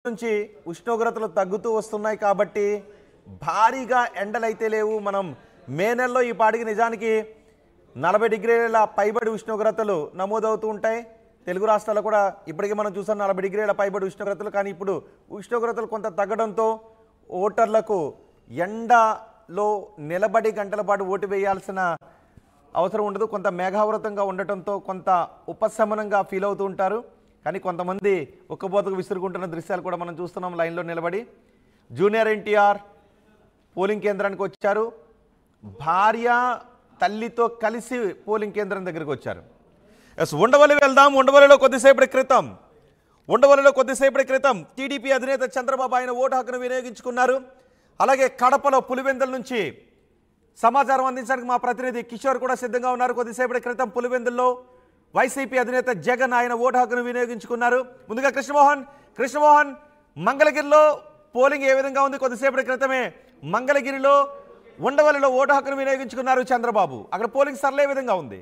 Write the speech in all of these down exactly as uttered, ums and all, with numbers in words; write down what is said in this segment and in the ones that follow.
నుంచి ఉష్ణోగ్రతలు తగ్గుతూ వస్తున్నాయి కాబట్టి భారీగా ఎండలైతే లేవు. మనం మే నెలలో ఈ పాటికి నిజానికి నలభై డిగ్రీల పైబడి ఉష్ణోగ్రతలు నమోదవుతూ ఉంటాయి. తెలుగు రాష్ట్రాల్లో కూడా ఇప్పటికీ మనం చూసాం నలభై డిగ్రీల పైబడి ఉష్ణోగ్రతలు. కానీ ఇప్పుడు ఉష్ణోగ్రతలు కొంత తగ్గడంతో ఓటర్లకు ఎండలో నిలబడి గంటల పాటు ఓటు వేయాల్సిన అవసరం ఉండదు. కొంత మేఘావృతంగా ఉండటంతో కొంత ఉపశమనంగా ఫీల్ అవుతూ ఉంటారు. కానీ కొంతమంది ఒక్కబోతకు విసురుకుంటున్న దృశ్యాలు కూడా మనం చూస్తున్నాం. లైన్లో నిలబడి జూనియర్ ఎన్టీఆర్ పోలింగ్ కేంద్రానికి వచ్చారు. భార్య తల్లితో కలిసి పోలింగ్ కేంద్రం దగ్గరికి వచ్చారు. ఎస్, ఉండవల్లి వెళ్దాం. ఉండవల్లిలో కొద్దిసేపటి క్రితం ఉండవల్లిలో కొద్దిసేపటి క్రితం టీడీపీ అధినేత చంద్రబాబు ఆయన ఓటు హక్కును వినియోగించుకున్నారు. అలాగే కడపలో పులివెందుల నుంచి సమాచారం అందించడానికి మా ప్రతినిధి కిషోర్ కూడా సిద్ధంగా ఉన్నారు. కొద్దిసేపటి క్రితం పులివెందుల్లో వైసీపీ అధినేత జగన్ ఆయన ఓటు హక్కును వినియోగించుకున్నారు. ముందుగా కృష్ణమోహన్ కృష్ణమోహన్ మంగళగిరిలో పోలింగ్ ఏ విధంగా ఉంది? కొద్దిసేపటి క్రితమే మంగళగిరిలో ఉండవల్లిలో ఓటు హక్కును వినియోగించుకున్నారు చంద్రబాబు. అక్కడ పోలింగ్ సరళ ఏ విధంగా ఉంది?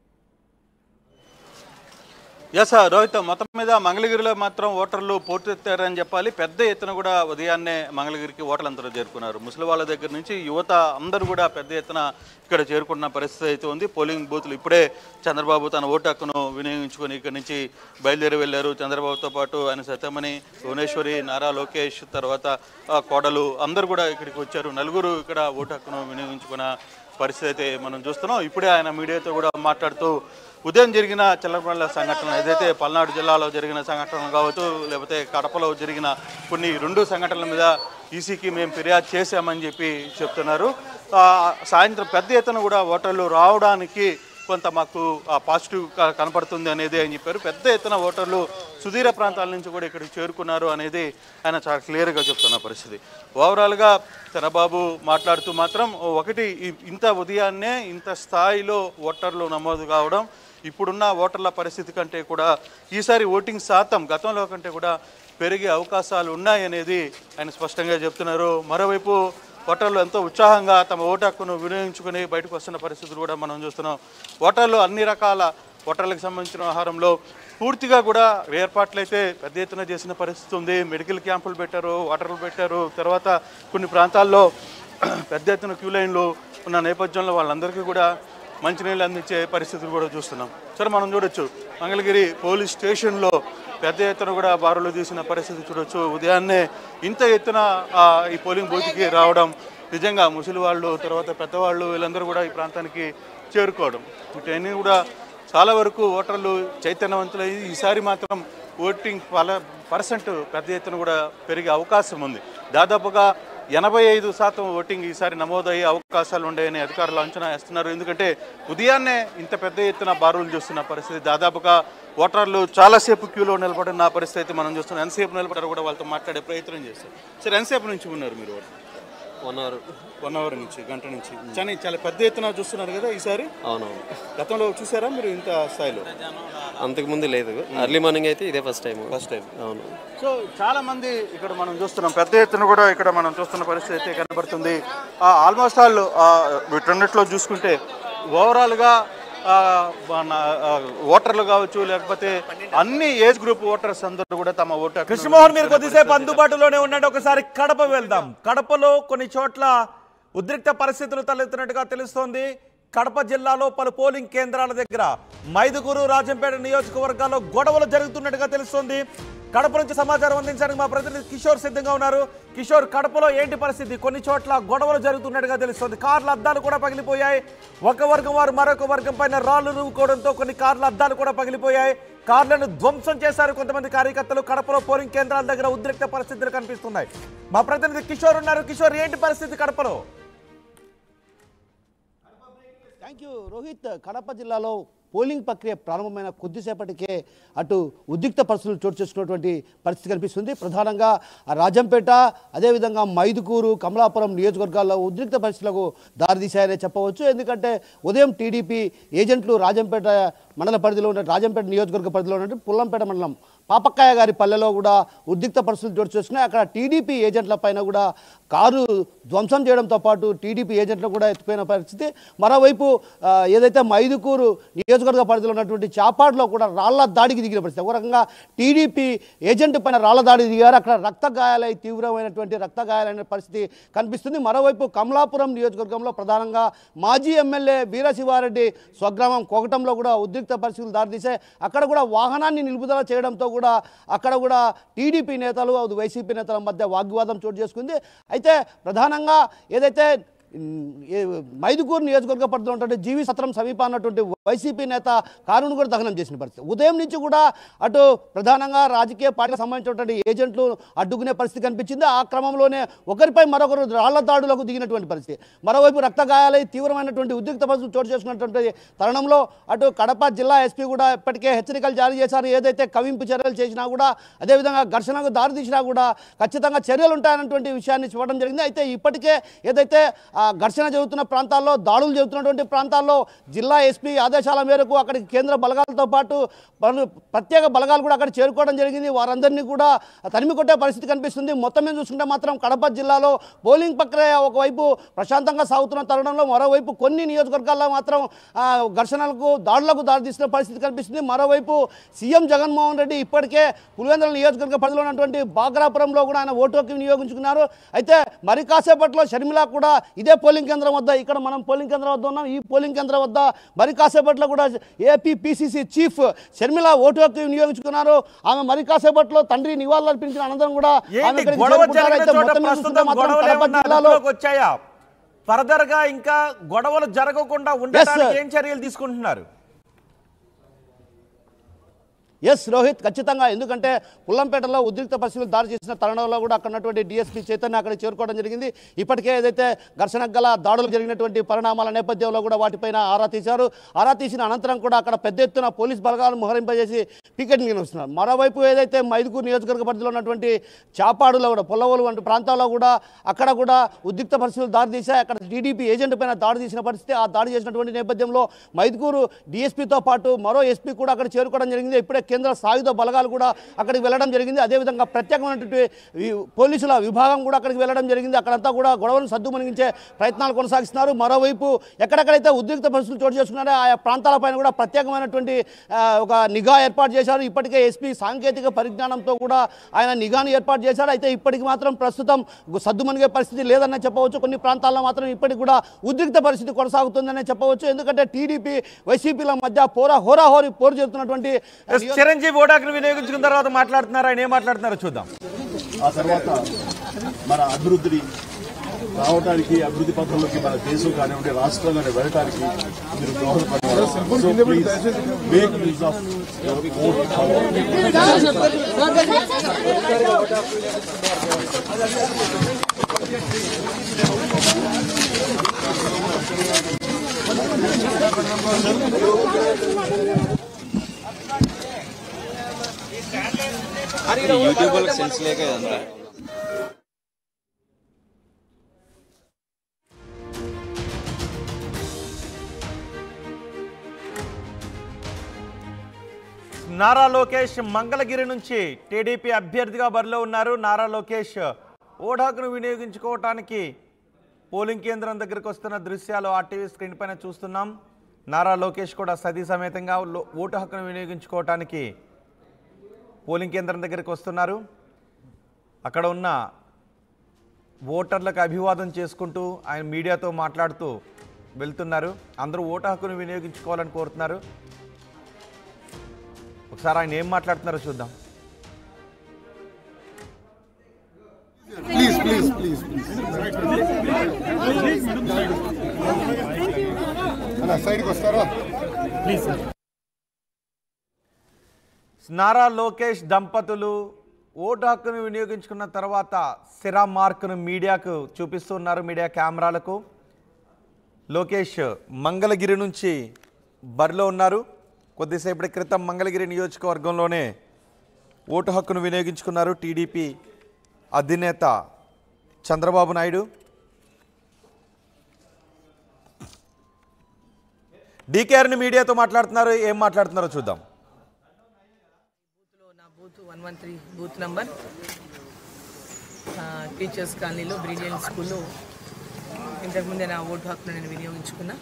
ఎస్ రోహిత్, మొత్తం మీద మంగళగిరిలో మాత్రం ఓటర్లు పోటెత్తారని చెప్పాలి. పెద్ద ఎత్తున కూడా ఉదయాన్నే మంగళగిరికి ఓటర్లందరూ చేరుకున్నారు. ముసలి వాళ్ళ దగ్గర నుంచి యువత అందరూ కూడా పెద్ద ఎత్తున ఇక్కడ చేరుకున్న పరిస్థితి అయితే ఉంది. పోలింగ్ బూత్లు ఇప్పుడే చంద్రబాబు తన ఓటు హక్కును వినియోగించుకొని ఇక్కడి నుంచి బయలుదేరి వెళ్ళారు. చంద్రబాబుతో పాటు ఆయన సతీమణి భువనేశ్వరి, నారా లోకేష్, తర్వాత కోడలు అందరూ కూడా ఇక్కడికి వచ్చారు. నలుగురు ఇక్కడ ఓటు హక్కును వినియోగించుకున్న పరిస్థితి అయితే మనం చూస్తున్నాం. ఇప్పుడే ఆయన మీడియాతో కూడా మాట్లాడుతూ ఉదయం జరిగిన చిల్లరపల్లి సంఘటనలు, ఏదైతే పల్నాడు జిల్లాలో జరిగిన సంఘటనలు కావచ్చు, లేకపోతే కడపలో జరిగిన కొన్ని రెండు సంఘటనల మీద ఈసీకి మేము ఫిర్యాదు చేశామని చెప్పి చెప్తున్నారు. సాయంత్రం పెద్ద ఎత్తున కూడా ఓటర్లు రావడానికి కొంత మాకు పాజిటివ్ కనపడుతుంది అనేది అని చెప్పారు. పెద్ద ఎత్తున ఓటర్లు సుదీర ప్రాంతాల నుంచి కూడా ఇక్కడికి చేరుకున్నారు అనేది ఆయన చాలా క్లియర్గా చెప్తున్న పరిస్థితి. ఓవరాల్గా చంద్రబాబు మాట్లాడుతూ మాత్రం ఒకటి, ఇంత ఉదయాన్నే ఇంత స్థాయిలో ఓటర్లు నమోదు కావడం, ఇప్పుడున్న ఓటర్ల పరిస్థితి కంటే కూడా ఈసారి ఓటింగ్ శాతం గతంలో కంటే కూడా పెరిగే అవకాశాలు ఉన్నాయనేది ఆయన స్పష్టంగా చెప్తున్నారు. మరోవైపు ఓటర్లు ఎంతో ఉత్సాహంగా తమ ఓటు హక్కును వినియోగించుకుని బయటకు వస్తున్న పరిస్థితులు కూడా మనం చూస్తున్నాం. ఓటర్లు అన్ని రకాల ఓటర్లకు సంబంధించిన ఆహారంలో పూర్తిగా కూడా ఏర్పాట్లు అయితే పెద్ద ఎత్తున చేసిన పరిస్థితి ఉంది. మెడికల్ క్యాంపులు పెట్టారు, వాటర్లు పెట్టారు. తర్వాత కొన్ని ప్రాంతాల్లో పెద్ద ఎత్తున క్యూ లైన్లు ఉన్న నేపథ్యంలో వాళ్ళందరికీ కూడా మంచినీళ్ళు అందించే పరిస్థితులు కూడా చూస్తున్నాం. సరే, మనం చూడొచ్చు మంగళగిరి పోలీస్ స్టేషన్లో పెద్ద ఎత్తున కూడా బారులు తీసిన పరిస్థితి చూడొచ్చు. ఉదయాన్నే ఇంత ఎత్తున ఈ పోలింగ్ బూత్కి రావడం నిజంగా ముసలి వాళ్ళు, తర్వాత పెద్దవాళ్ళు వీళ్ళందరూ కూడా ఈ ప్రాంతానికి చేరుకోవడం, వీటన్నీ కూడా చాలా వరకు ఓటర్లు చైతన్యవంతులై ఈసారి మాత్రం ఓటింగ్ పల పర్సెంట్ పెద్ద ఎత్తున కూడా పెరిగే అవకాశం ఉంది. దాదాపుగా ఎనభై ఐదు శాతం ఓటింగ్ ఈసారి నమోదయ్యే అవకాశాలు ఉన్నాయని అధికారులు అంచనా వేస్తున్నారు. ఎందుకంటే ఉదయాన్నే ఇంత పెద్ద ఎత్తున బారులు చూస్తున్న పరిస్థితి, దాదాపుగా ఓటర్లు చాలాసేపు క్యూలో నిలబడిన పరిస్థితి మనం చూస్తున్నాం. ఎంతసేపు నిలబడారు కూడా వాళ్ళతో మాట్లాడే ప్రయత్నం చేస్తారు. సరే, ఎంతసేపు నుంచి ఉన్నారు మీరు? వన్ అవర్ వన్ అవర్ నుంచి గంట నుంచి కానీ చాలా పెద్ద ఎత్తున చూస్తున్నారు కదా ఈసారి. అవునవును. గతంలో చూసారా మీరు ఇంత స్థాయిలో? అంతకుముందు లేదు. ఎర్లీ మార్నింగ్ అయితే ఇదే ఫస్ట్ టైం. First time. అవును. సో చాలా మంది ఇక్కడ మనం చూస్తున్నాం, పెద్ద ఎత్తున కూడా ఇక్కడ మనం చూస్తున్న పరిస్థితి అయితే కనబడుతుంది. ఆల్మోస్ట్ ఆల్ వీటన్నిటిలో చూసుకుంటే ఓవరాల్గా ఓటర్లు కావచ్చు, లేకపోతే అన్ని ఏజ్ గ్రూప్ ఓటర్స్ అందరూ కూడా తమ ఓటర్. కృష్ణమోహన్, మీరు కొద్దిసేపు అందుబాటులోనే ఉండండి. ఒకసారి కడప వెళ్దాం. కడపలో కొన్ని చోట్ల ఉద్రిక్త పరిస్థితులు తలెత్తినట్టుగా తెలుస్తోంది. కడప జిల్లాలో పలు పోలింగ్ కేంద్రాల దగ్గర మైదుకూరు, రాజంపేట నియోజకవర్గాల్లో గొడవలు జరుగుతున్నట్టుగా తెలుస్తోంది. కడప నుంచి సమాచారం అందించడానికి మా ప్రతినిధి కిషోర్ సిద్ధంగా ఉన్నారు. కిషోర్, కడపలో ఏంటి పరిస్థితి? కొన్ని చోట్ల గొడవలు జరుగుతున్నట్టుగా తెలుస్తోంది. కార్ల అద్దాలు కూడా పగిలిపోయాయి. ఒక వర్గం వారు మరొక వర్గం పైన రాళ్లు రువ్వుకోవడంతో కొన్ని కార్ల అద్దాలు కూడా పగిలిపోయాయి. కార్లను ధ్వంసం చేశారు కొంతమంది కార్యకర్తలు. కడపలో పోలింగ్ కేంద్రాల దగ్గర ఉద్రిక్త పరిస్థితులు కనిపిస్తున్నాయి. మా ప్రతినిధి కిషోర్ ఉన్నారు. కిషోర్, ఏంటి పరిస్థితి కడపలో? Thank you Rohit. కడప జిల్లాలో పోలింగ్ ప్రక్రియ ప్రారంభమైన కొద్దిసేపటికే అటు ఉద్రిక్త పరిస్థితులు చోటు చేసుకున్నటువంటి పరిస్థితి కనిపిస్తుంది. ప్రధానంగా రాజంపేట, అదేవిధంగా మైదుకూరు, కమలాపురం నియోజకవర్గాల్లో ఉద్రిక్త పరిస్థితులకు దారితీశాయనే చెప్పవచ్చు. ఎందుకంటే ఉదయం టీడీపీ ఏజెంట్లు రాజంపేట మండల పరిధిలో ఉన్న రాజంపేట నియోజకవర్గ పరిధిలో ఉన్నట్టు పుల్లంపేట మండలం పాపక్కయ్య గారి పల్లెలో కూడా ఉద్రిక్త పరిస్థితులు చోటు చేసుకున్నాయి. అక్కడ టీడీపీ ఏజెంట్ల పైన కూడా కారు ధ్వంసం చేయడంతో పాటు టీడీపీ ఏజెంట్లు కూడా ఎత్తిపోయిన పరిస్థితి. మరోవైపు ఏదైతే మైదుకూరు నియోజకవర్గ పరిధిలో ఉన్నటువంటి చాపాడులో కూడా రాళ్ల దాడికి దిగిన పరిస్థితి. ఒక రకంగా టీడీపీ ఏజెంట్ పైన రాళ్ల దాడి దిగారు. అక్కడ రక్త గాయాలై తీవ్రమైనటువంటి రక్త గాయాలైన పరిస్థితి కనిపిస్తుంది. మరోవైపు కమలాపురం నియోజకవర్గంలో ప్రధానంగా మాజీ ఎమ్మెల్యే వీరశివారెడ్డి స్వగ్రామం కోకటంలో కూడా ఉద్రిక్త పరిస్థితులు దారితీశాయి. అక్కడ కూడా వాహనాన్ని నిలుపుదల చేయడంతో కూడా అక్కడ కూడా టీడీపీ నేతలు వైసీపీ నేతల మధ్య వాగ్వివాదం చోటు చేసుకుంది. అయితే ప్రధానంగా ఏదైతే మైదుకూరు నియోజకవర్గ పరిధిలో ఉన్నటువంటి జీవి సత్రం సమీప అన్నటువంటి వైసీపీ నేత కారును కూడా దహనం చేసిన పరిస్థితి. ఉదయం నుంచి కూడా అటు ప్రధానంగా రాజకీయ పార్టీకి సంబంధించినటువంటి ఏజెంట్లు అడ్డుకునే పరిస్థితి కనిపించింది. ఆ క్రమంలోనే ఒకరిపై మరొకరు రాళ్ల దాడులకు దిగినటువంటి పరిస్థితి. మరోవైపు రక్త గాయాలై తీవ్రమైనటువంటి ఉద్రిక్త పరిస్థితులు చోటు చేసుకున్నటువంటి తరుణంలో అటు కడప జిల్లా ఎస్పీ కూడా ఇప్పటికే హెచ్చరికలు జారీ చేశారు. ఏదైతే కవింపు చర్యలు చేసినా కూడా అదేవిధంగా ఘర్షణకు దారి తీసినా కూడా ఖచ్చితంగా చర్యలు ఉంటాయన్నటువంటి విషయాన్ని చూడడం జరిగింది. అయితే ఇప్పటికే ఏదైతే ఘర్షణ జరుగుతున్న ప్రాంతాల్లో దాడులు జరుగుతున్నటువంటి ప్రాంతాల్లో జిల్లా ఎస్పీ ఆదేశాల మేరకు అక్కడికి కేంద్ర బలగాలతో పాటు ప్రత్యేక బలగాలు కూడా అక్కడ చేరుకోవడం జరిగింది. వారందరినీ కూడా తరిమి కొట్టే పరిస్థితి కనిపిస్తుంది. మొత్తం మీద చూసుకుంటే మాత్రం కడప జిల్లాలో పోలింగ్ ప్రక్రియ ఒకవైపు ప్రశాంతంగా సాగుతున్న తరుణంలో మరోవైపు కొన్ని నియోజకవర్గాల్లో మాత్రం ఘర్షణలకు దాడులకు దారితీసిన పరిస్థితి కనిపిస్తుంది. మరోవైపు సీఎం జగన్మోహన్ రెడ్డి ఇప్పటికే పులివెందుల నియోజకవర్గ పరిధిలో ఉన్నటువంటి బాగ్రాపురంలో కూడా ఆయన ఓటు హక్కు వినియోగించుకున్నారు. అయితే మరి కాసేపట్లో షర్మిల కూడా ఇదే పోలింగ్ కేంద్రం వద్ద, ఇక్కడ మనం పోలింగ్ కేంద్రం వద్ద ఉన్నాం, ఈ పోలింగ్ కేంద్రం వద్ద మరి కాసేపట్లో కూడా ఏపీ పీసీసీ చీఫ్ షర్మిల ఓటు హక్కు వినియోగించుకున్నారు. ఆమె మరి కాసేపట్లో తండ్రి నివాళులు అర్పించిన అనంతరం కూడా వచ్చాయా ఫర్దర్ గా ఇంకా గొడవలు జరగకుండా ఉండడానికి ఏం చర్యలు తీసుకుంటున్నారు? ఎస్ రోహిత్, ఖచ్చితంగా. ఎందుకంటే పుల్లంపేటలో ఉద్రిక్త పరిస్థితులు దారి చేసిన తరుణంలో కూడా అక్కడ ఉన్నటువంటి డిఎస్పీ చైతన్య అక్కడ చేరుకోవడం జరిగింది. ఇప్పటికే ఏదైతే ఘర్షణకు గల దాడులు జరిగినటువంటి పరిణామాల నేపథ్యంలో కూడా వాటిపైన ఆరా తీశారు. ఆరా తీసిన అనంతరం కూడా అక్కడ పెద్ద ఎత్తున పోలీస్ బలగాలను మోహరింపజేసి పికెట్ నిర్వహిస్తున్నారు. మరోవైపు ఏదైతే మైదుకూరు నియోజకవర్గ పరిధిలో ఉన్నటువంటి చాపాడులో కూడా పొల్లవోలు వంటి ప్రాంతాల్లో కూడా అక్కడ కూడా ఉద్రిక్త పరిస్థితులు దారి తీశాయి. అక్కడ టీడీపీ ఏజెంట్ పైన దాడి చేసిన పరిస్థితి. ఆ దాడి చేసినటువంటి నేపథ్యంలో మైదుకూరు డిఎస్పీతో పాటు మరో ఎస్పీ కూడా అక్కడ చేరుకోవడం జరిగింది. ఇప్పుడే కేంద్ర సాయుధ బలగాలు కూడా అక్కడికి వెళ్ళడం జరిగింది. అదేవిధంగా ప్రత్యేకమైనటువంటి పోలీసుల విభాగం కూడా అక్కడికి వెళ్ళడం జరిగింది. అక్కడంతా కూడా గొడవను సద్దుమణిగించే ప్రయత్నాలు కొనసాగిస్తున్నారు. మరోవైపు ఎక్కడెక్కడైతే ఉద్రిక్త పరిస్థితులు చోటు చేసుకున్నారో ఆయా ప్రాంతాలపైన కూడా ప్రత్యేకమైనటువంటి ఒక నిఘా ఏర్పాటు చేశారు. ఇప్పటికే ఎస్పీ సాంకేతిక పరిజ్ఞానంతో కూడా ఆయన నిఘాను ఏర్పాటు చేశారు. అయితే ఇప్పటికి మాత్రం ప్రస్తుతం సద్దుమణిగే పరిస్థితి లేదనే చెప్పవచ్చు. కొన్ని ప్రాంతాల్లో మాత్రం ఇప్పటికి కూడా ఉద్రిక్త పరిస్థితి కొనసాగుతుందనే చెప్పవచ్చు. ఎందుకంటే టీడీపీ వైసీపీల మధ్య పోరా హోరాహోరీ పోరు చేస్తున్నటువంటి చిరంజీవి ఓటాకును వినియోగించుకున్న తర్వాత మాట్లాడుతున్నారు. ఆయన ఏం మాట్లాడుతున్నారో చూద్దాం. ఆ తర్వాత మన అభివృద్ధిని రావడానికి, అభివృద్ధి పథంలోకి మన దేశం కానివ్వండి రాష్ట్రం కానీ వెళ్ళడానికి మీరు దోహదపడతారు. యూట్యూబ్ వాళ్ళకి సెన్స్ లేక ఇదంతా. నారా లోకేష్ మంగళగిరి నుంచి టీడీపీ అభ్యర్థిగా బరిలో ఉన్నారు. నారా లోకేష్ ఓటు హక్కును వినియోగించుకోవటానికి పోలింగ్ కేంద్రం దగ్గరకు వస్తున్న దృశ్యాలు ఆర్టీవీ స్క్రీన్ పైన చూస్తున్నాం. నారా లోకేష్ కూడా సతీ సమేతంగా ఓటు హక్కును వినియోగించుకోవటానికి పోలింగ్ కేంద్రం దగ్గరికి వస్తున్నారు. అక్కడ ఉన్న ఓటర్లకు అభివాదం చేసుకుంటూ ఆయన మీడియాతో మాట్లాడుతూ వెళ్తున్నారు. అందరూ ఓటు హక్కును వినియోగించుకోవాలని కోరుతున్నారు. ఒకసారి ఆయన ఏం మాట్లాడుతున్నారో చూద్దాం. ప్లీజ్ ప్లీజ్ ప్లీజ్ అలా సైడ్కి వస్తారా ప్లీజ్. నారా లోకేష్ దంపతులు ఓటు హక్కును వినియోగించుకున్న తర్వాత సిరా మార్కును మీడియాకు చూపిస్తున్నారు, మీడియా కెమెరాలకు. లోకేష్ మంగళగిరి నుంచి బరిలో ఉన్నారు. కొద్దిసేపటి క్రితం మంగళగిరి నియోజకవర్గంలోనే ఓటు హక్కును వినియోగించుకున్నారు టీడీపీ అధినేత చంద్రబాబు నాయుడు. డీకేఆర్ని మీడియాతో మాట్లాడుతున్నారు. ఏం మాట్లాడుతున్నారో చూద్దాం. One one three booth number teachers కాలనీలో బ్రిలియన్ స్కూల్లో ఇంతకుముందే నా ఓటు హక్కును నేను వినియోగించుకున్నా.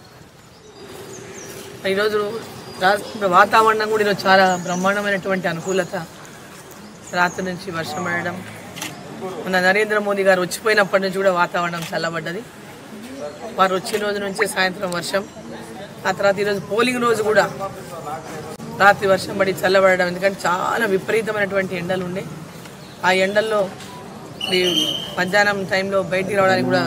ఈరోజు వాతావరణం కూడా ఈరోజు చాలా బ్రహ్మాండమైనటువంటి అనుకూలత. రాత్రి నుంచి వర్షం పడడం, మన నరేంద్ర మోదీ గారు వచ్చిపోయినప్పటి నుంచి కూడా వాతావరణం చల్లబడ్డది. వారు వచ్చిన రోజు నుంచే సాయంత్రం వర్షం, ఆ తర్వాత ఈరోజు పోలింగ్ రోజు కూడా రాత్రి వర్షం పడి చల్లబడడం. ఎందుకంటే చాలా విపరీతమైనటువంటి ఎండలు ఉండే, ఆ ఎండల్లో మధ్యాహ్నం టైంలో బయటికి రావడానికి కూడా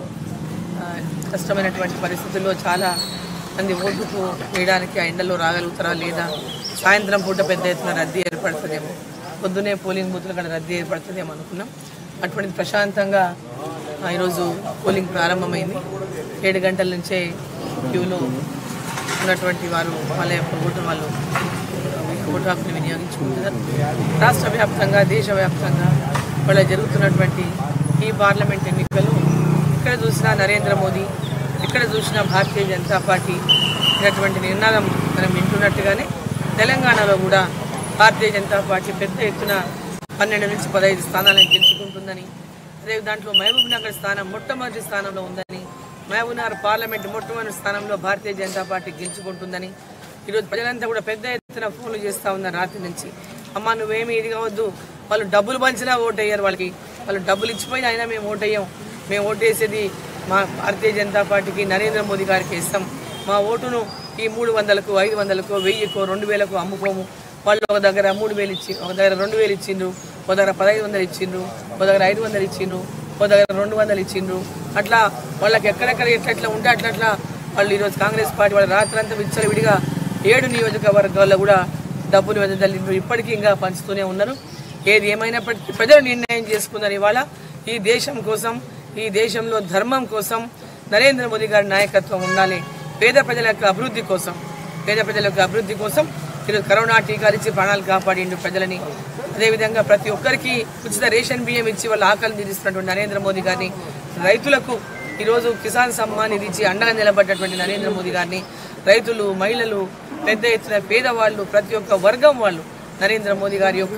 కష్టమైనటువంటి పరిస్థితుల్లో చాలా మంది ఓటుకు వేయడానికి ఆ ఎండల్లో రాగలుగుతారా లేదా, సాయంత్రం పూట పెద్ద ఎత్తున రద్దీ ఏర్పడుతుందేమో, పొద్దునే పోలింగ్ బూత్ల కూడా రద్దీ ఏర్పడుతుందేమో అనుకున్నాం. అటువంటి ప్రశాంతంగా ఈరోజు పోలింగ్ ప్రారంభమైంది. ఏడు గంటల నుంచే క్యూలో ఉన్నటువంటి వారు వాళ్ళ యొక్క ఓటు వాళ్ళు ఓటు హక్కుని వినియోగించుకుంటున్నారు. రాష్ట్ర వ్యాప్తంగా దేశవ్యాప్తంగా వాళ్ళ జరుగుతున్నటువంటి ఈ పార్లమెంట్ ఎన్నికలు ఇక్కడ చూసినా నరేంద్ర మోదీ, ఇక్కడ చూసినా భారతీయ జనతా పార్టీ ఇటువంటి నినాదం మనం వింటున్నట్టుగానే తెలంగాణలో కూడా భారతీయ జనతా పార్టీ పెద్ద ఎత్తున పన్నెండు నుంచి పదహైదు స్థానాలను గెలుచుకుంటుందని, అదే దాంట్లో మహబూబ్ నగర్ స్థానం మొట్టమొదటి స్థానంలో ఉందని, మహబూబ్ నగర్ పార్లమెంట్ మొట్టమొదటి స్థానంలో భారతీయ జనతా పార్టీ గెలుచుకుంటుందని ఈరోజు ప్రజలంతా కూడా పెద్ద ఎత్తున ఫోన్లు చేస్తూ ఉన్నారు రాత్రి నుంచి. అమ్మ నువ్వేమి ఇది కావద్దు, వాళ్ళు డబ్బులు పంచినా ఓటు వేయరు, వాళ్ళకి వాళ్ళు డబ్బులు ఇచ్చిపోయినా అయినా మేము ఓటు వేయం, మేము ఓటు వేసేది మా భారతీయ జనతా పార్టీకి నరేంద్ర మోదీ గారికి ఇస్తాం, మా ఓటును ఈ మూడు వందలకు ఐదు వందలకు వెయ్యికో రెండు వేలకు అమ్ముకోము. వాళ్ళు ఒక దగ్గర మూడు వేలు ఇచ్చి ఒక దగ్గర రెండు వేలు ఇచ్చిండ్రు, ఒక దగ్గర పదహైదు వందలు ఇచ్చిండ్రు, ఒక దగ్గర ఐదు వందలు ఇచ్చిండ్రు, ఒక దగ్గర రెండు వందలు ఇచ్చిండ్రు. అట్లా వాళ్ళకి ఎక్కడెక్కడ ఎట్లెట్లా ఉంటే అట్లట్లా వాళ్ళు ఈరోజు కాంగ్రెస్ పార్టీ వాళ్ళు రాత్రంతా విచ్చలవిడిగా ఏడు నియోజకవర్గాల్లో కూడా డబ్బులు వెదజల్లిండ్రు. ఇప్పటికీ ఇంకా పంచుతూనే ఉన్నారు. ఏది ఏమైనప్పటికీ ప్రజలు నిర్ణయం చేసుకున్నారు. ఇవాళ ఈ దేశం కోసం, ఈ దేశంలో ధర్మం కోసం నరేంద్ర మోదీ గారి నాయకత్వం ఉండాలి. పేద ప్రజల యొక్క అభివృద్ధి కోసం, పేద ప్రజల యొక్క అభివృద్ధి కోసం ఈరోజు కరోనా టీకాలు ఇచ్చి ప్రాణాలు కాపాడిండు ప్రజలని. అదేవిధంగా ప్రతి ఒక్కరికి ఉచిత రేషన్ బియ్యం ఇచ్చి వాళ్ళ ఆకలిని తీరుస్తున్నటువంటి నరేంద్ర మోదీ గారిని, రైతులకు ఈరోజు కిసాన్ సమ్మాన్ నిధి ఇచ్చి అండగా నిలబడ్డటువంటి నరేంద్ర మోదీ గారిని, రైతులు, మహిళలు, పెద్ద ఎత్తున పేదవాళ్ళు, ప్రతి ఒక్క వర్గం వాళ్ళు నరేంద్ర మోదీ గారి యొక్క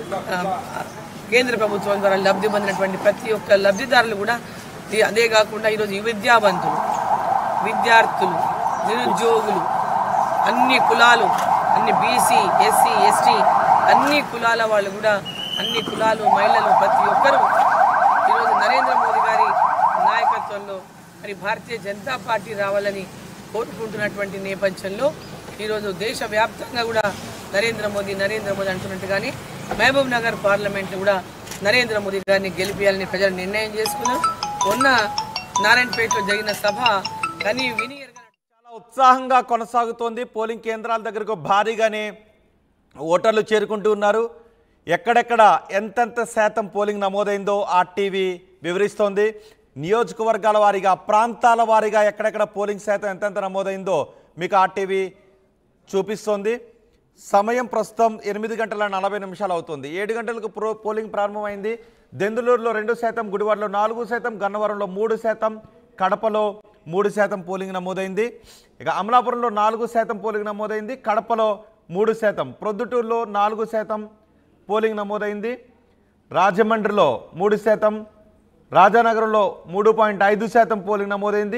కేంద్ర ప్రభుత్వం ద్వారా లబ్ధి పొందినటువంటి ప్రతి ఒక్క లబ్ధిదారులు కూడా, అదే కాకుండా ఈరోజు విద్యావంతులు, విద్యార్థులు, నిరుద్యోగులు, అన్ని కులాలు, అన్ని బీసీ, ఎస్సీ, ఎస్టీ అన్ని కులాల వాళ్ళు కూడా, అన్ని కులాలు, మహిళలు ప్రతి ఒక్కరూ ఈరోజు నరేంద్ర మోదీ గారి నాయకత్వంలో మరి భారతీయ జనతా పార్టీ రావాలని కోరుకుంటున్నటువంటి నేపథ్యంలో ఈరోజు దేశవ్యాప్తంగా కూడా నరేంద్ర మోదీ నరేంద్ర మోదీ అంటున్నట్టుగానే మహబూబ్ నగర్ పార్లమెంట్లో కూడా నరేంద్ర మోదీ గారిని గెలిపించాలని ప్రజలు నిర్ణయం చేసుకున్నారు. మొన్న నారాయణపేటలో జరిగిన సభ కానీ విని చాలా ఉత్సాహంగా కొనసాగుతోంది. పోలింగ్ కేంద్రాల దగ్గరకు భారీగానే ఓటర్లు చేరుకుంటూ ఉన్నారు. ఎక్కడెక్కడ ఎంతెంత శాతం పోలింగ్ నమోదైందో ఆర్టీవీ వివరిస్తోంది. నియోజకవర్గాల వారీగా, ప్రాంతాల వారీగా ఎక్కడెక్కడ పోలింగ్ శాతం ఎంతెంత నమోదైందో మీకు ఆర్టీవీ చూపిస్తోంది. సమయం ప్రస్తుతం ఎనిమిది గంటల నలభై నిమిషాలు అవుతుంది. ఏడు గంటలకు ప్రో పోలింగ్ ప్రారంభమైంది. దెందులూరులో రెండు శాతం, గుడివాడలో నాలుగు శాతం, గన్నవరంలో మూడు శాతం, కడపలో మూడు శాతం పోలింగ్ నమోదైంది. ఇక అమలాపురంలో నాలుగు శాతం పోలింగ్ నమోదైంది. కడపలో మూడు శాతం, ప్రొద్దుటూరులో నాలుగు శాతం పోలింగ్ నమోదైంది. రాజమండ్రిలో మూడు శాతం, రాజానగరంలో మూడు పాయింట్ ఐదు శాతం పోలింగ్ నమోదైంది.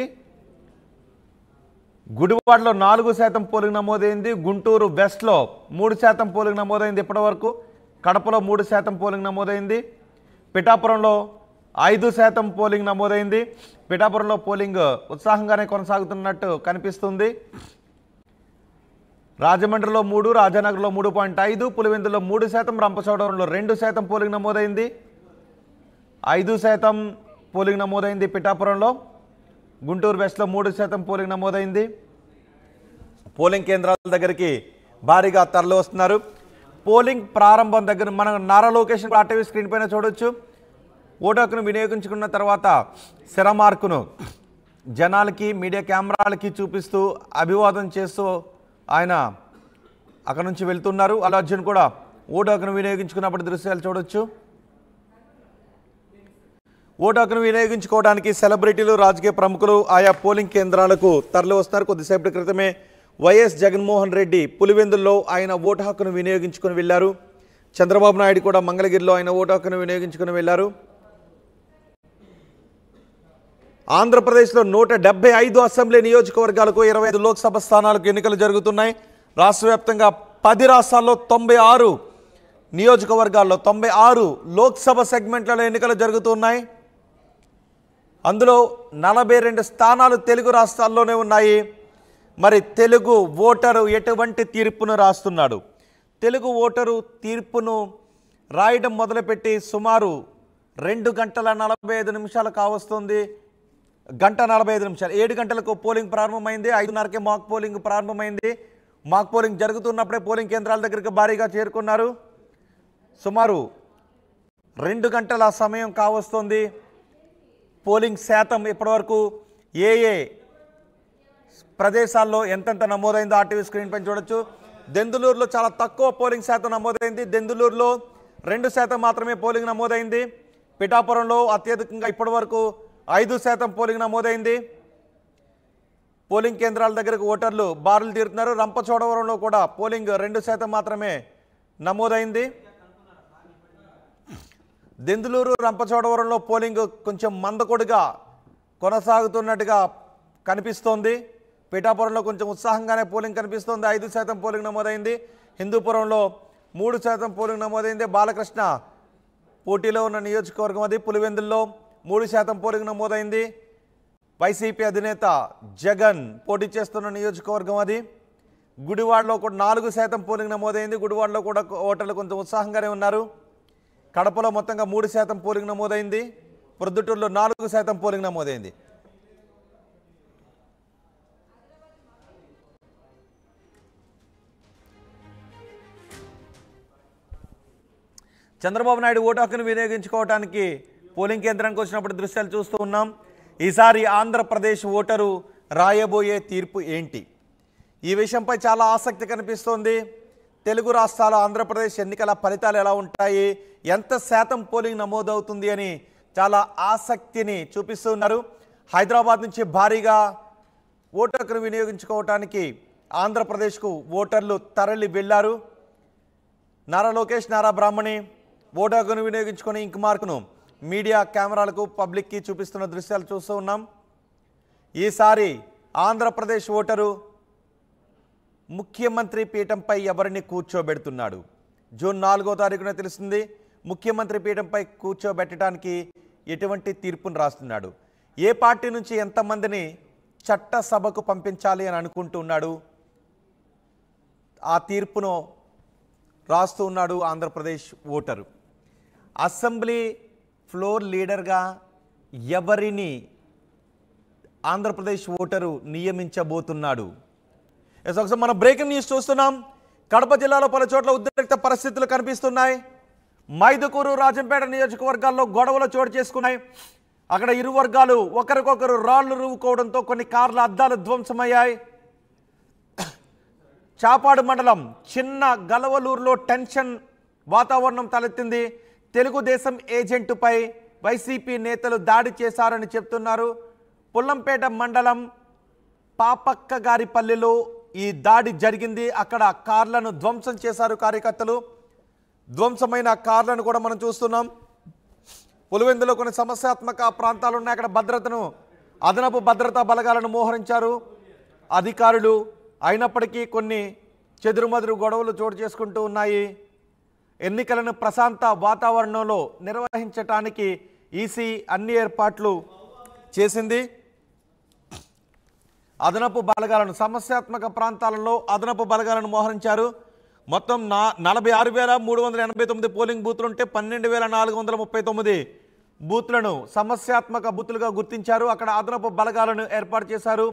గుడివాడలో నాలుగు శాతం పోలింగ్ నమోదైంది. గుంటూరు వెస్ట్లో మూడు శాతం పోలింగ్ నమోదైంది ఇప్పటివరకు. కడపలో మూడు శాతం పోలింగ్ నమోదైంది. పిఠాపురంలో ఐదు శాతం పోలింగ్ నమోదైంది. పిఠాపురంలో పోలింగ్ ఉత్సాహంగానే కొనసాగుతున్నట్టు కనిపిస్తుంది. రాజమండ్రిలో మూడు, రాజానగర్లో మూడు పాయింట్ ఐదు, పులివెందులో మూడు శాతం, రంపచోడవరంలో రెండు శాతం పోలింగ్ నమోదైంది. ఐదు శాతం పోలింగ్ నమోదైంది పిఠాపురంలో. గుంటూరు వెస్ట్లో మూడు శాతం పోలింగ్ నమోదైంది. పోలింగ్ కేంద్రాల దగ్గరికి భారీగా తరలి వస్తున్నారు. పోలింగ్ ప్రారంభం దగ్గర మనం నారా లొకేషన్ ఆర్టీవీ స్క్రీన్ పైన చూడొచ్చు. ఓటు హక్కును వినియోగించుకున్న తర్వాత శరమార్కును జనాలకి, మీడియా కెమెరాలకి చూపిస్తూ అభివాదం చేస్తూ ఆయన అక్కడ నుంచి వెళ్తున్నారు. అల్లు అర్జున్ కూడా ఓటు హక్కును వినియోగించుకున్నప్పుడు దృశ్యాలు చూడొచ్చు. ఓటు హక్కును వినియోగించుకోవడానికి సెలబ్రిటీలు, రాజకీయ ప్రముఖులు ఆయా పోలింగ్ కేంద్రాలకు తరలి వస్తున్నారు. కొద్దిసేపటి క్రితమే వైఎస్ జగన్మోహన్ రెడ్డి పులివెందుల్లో ఆయన ఓటు హక్కును వినియోగించుకుని వెళ్లారు. చంద్రబాబు నాయుడు కూడా మంగళగిరిలో ఆయన ఓటు హక్కును వినియోగించుకుని వెళ్లారు. ఆంధ్రప్రదేశ్లో నూట డెబ్బై ఐదు అసెంబ్లీ నియోజకవర్గాలకు ఇరవై ఐదు లోక్సభ స్థానాలకు ఎన్నికలు జరుగుతున్నాయి. రాష్ట్ర వ్యాప్తంగా పది రాష్ట్రాల్లో తొంభై ఆరు నియోజకవర్గాల్లో తొంభై ఆరు లోక్సభ సెగ్మెంట్లలో ఎన్నికలు జరుగుతున్నాయి. అందులో నలభై రెండు స్థానాలు తెలుగు రాష్ట్రాల్లోనే ఉన్నాయి. మరి తెలుగు ఓటరు ఎటువంటి తీర్పును రాస్తున్నాడు? తెలుగు ఓటరు తీర్పును రాయడం మొదలుపెట్టి సుమారు రెండు గంటల నలభై ఐదు నిమిషాలు కావస్తుంది. గంట నలభై ఐదు నిమిషాలు ఏడు గంటలకు పోలింగ్ ప్రారంభమైంది. ఐదున్నరకే మాక్ పోలింగ్ ప్రారంభమైంది. మాక్ పోలింగ్ జరుగుతున్నప్పుడే పోలింగ్ కేంద్రాల దగ్గరికి భారీగా చేరుకున్నారు. సుమారు రెండు గంటల సమయం కావస్తుంది. పోలింగ్ శాతం ఇప్పటివరకు ఏ ఏ ప్రదేశాల్లో ఎంతెంత నమోదైందో ఆర్టీవీ స్క్రీన్ పైన చూడొచ్చు. దెందులూరులో చాలా తక్కువ పోలింగ్ శాతం నమోదైంది. దెందులూరులో రెండు శాతం మాత్రమే పోలింగ్ నమోదైంది. పిఠాపురంలో అత్యధికంగా ఇప్పటివరకు ఐదు శాతం పోలింగ్ నమోదైంది. పోలింగ్ కేంద్రాల దగ్గరకు ఓటర్లు బారులు తీరుతున్నారు. రంపచోడవరంలో కూడా పోలింగ్ రెండు శాతం మాత్రమే నమోదైంది. దెందులూరు రంపచోడవరంలో పోలింగ్ కొంచెం మందకొడిగా కొనసాగుతున్నట్టుగా కనిపిస్తోంది. పిఠాపురంలో కొంచెం ఉత్సాహంగానే పోలింగ్ కనిపిస్తోంది. ఐదు శాతం పోలింగ్ నమోదైంది. హిందూపురంలో మూడు శాతం పోలింగ్ నమోదైంది. బాలకృష్ణ పోటీలో ఉన్న నియోజకవర్గం అది. పులివెందుల్లో మూడు శాతం పోలింగ్ నమోదైంది. వైసీపీ అధినేత జగన్ పోటీ చేస్తున్న నియోజకవర్గం అది. గుడివాడలో కూడా నాలుగు శాతం పోలింగ్ నమోదైంది. గుడివాడలో కూడా ఓటర్లు కొంచెం ఉత్సాహంగానే ఉన్నారు. కడపలో మొత్తంగా మూడు శాతం పోలింగ్ నమోదైంది. ప్రొద్దుటూరులో నాలుగు శాతం పోలింగ్ నమోదైంది. చంద్రబాబు నాయుడు ఓటు హక్కును వినియోగించుకోవడానికి పోలింగ్ కేంద్రానికి వచ్చినప్పుడు దృశ్యాలు చూస్తూ ఉన్నాం. ఈసారి ఆంధ్రప్రదేశ్ ఓటరు రాయబోయే తీర్పు ఏంటి? ఈ విషయంపై చాలా ఆసక్తి కనిపిస్తోంది. తెలుగు రాష్ట్రాల ఆంధ్రప్రదేశ్ ఎన్నికల ఫలితాలు ఎలా ఉంటాయి, ఎంత శాతం పోలింగ్ నమోదవుతుంది అని చాలా ఆసక్తిని చూపిస్తున్నారు. హైదరాబాద్ నుంచి భారీగా ఓటు హక్కును వినియోగించుకోవడానికి ఆంధ్రప్రదేశ్కు ఓటర్లు తరలి వెళ్లారు. నారా లోకేష్, నారా బ్రాహ్మణి ఓటు హక్కును వినియోగించుకొని ఇంక్ మార్కును మీడియా కెమెరాలకు పబ్లిక్కి చూపిస్తున్న దృశ్యాలు చూస్తూ ఉన్నాం. ఈసారి ఆంధ్రప్రదేశ్ ఓటరు ముఖ్యమంత్రి పీఠంపై ఎవరిని కూర్చోబెడుతున్నాడు? జూన్ నాలుగో తారీఖున తెలుస్తుంది. ముఖ్యమంత్రి పీఠంపై కూర్చోబెట్టడానికి ఎటువంటి తీర్పును రాస్తున్నాడు? ఏ పార్టీ నుంచి ఎంతమందిని చట్టసభకు పంపించాలి అని అనుకుంటున్నాడు? ఆ తీర్పును రాస్తూ ఉన్నాడు ఆంధ్రప్రదేశ్ ఓటరు. అసెంబ్లీ ఫ్లోర్ లీడర్గా ఎవరిని ఆంధ్రప్రదేశ్ ఓటరు నియమించబోతున్నాడు? ఒకసారి మనం బ్రేకింగ్ న్యూస్ చూస్తున్నాం. కడప జిల్లాలో పలు చోట్ల ఉద్రిక్త పరిస్థితులు కనిపిస్తున్నాయి. మైదుకూరు, రాజంపేట నియోజకవర్గాల్లో గొడవలు చోటు చేసుకున్నాయి. అక్కడ ఇరు వర్గాలు ఒకరికొకరు రాళ్లు రువ్వుకోవడంతో కొన్ని కార్ల అద్దాలు ధ్వంసమయ్యాయి. చాపాడు మండలం చిన్న గలవలూరులో టెన్షన్ వాతావరణం తలెత్తింది. తెలుగుదేశం ఏజెంటుపై వైసీపీ నేతలు దాడి చేశారని చెప్తున్నారు. పుల్లంపేట మండలం పాపక్క గారిపల్లిలో ఈ దాడి జరిగింది. అక్కడ కార్లను ధ్వంసం చేశారు కార్యకర్తలు. ధ్వంసమైన కార్లను కూడా మనం చూస్తున్నాం. పులివెందులో కొన్ని సమస్యాత్మక ప్రాంతాలు ఉన్నాయి. అక్కడ భద్రతను అదనపు భద్రతా బలగాలను మోహరించారు అధికారులు. అయినప్పటికీ కొన్ని చెదురుమదురు గొడవలు చోటు చేసుకుంటూ ఉన్నాయి. ఎన్నికలను ప్రశాంత వాతావరణంలో నిర్వహించడానికి ఈసీ అన్ని ఏర్పాట్లు చేసింది. అదనపు బలగాలను సమస్యాత్మక ప్రాంతాలలో అదనపు బలగాలను మోహరించారు. మొత్తం నా నలభై ఆరు వేల మూడు వందల ఎనభై తొమ్మిది పోలింగ్ బూత్లు ఉంటే పన్నెండు వేల నాలుగు వందల ముప్పై తొమ్మిది బూత్లను సమస్యాత్మక బూత్లుగా గుర్తించారు. అక్కడ అదనపు బలగాలను ఏర్పాటు చేశారు.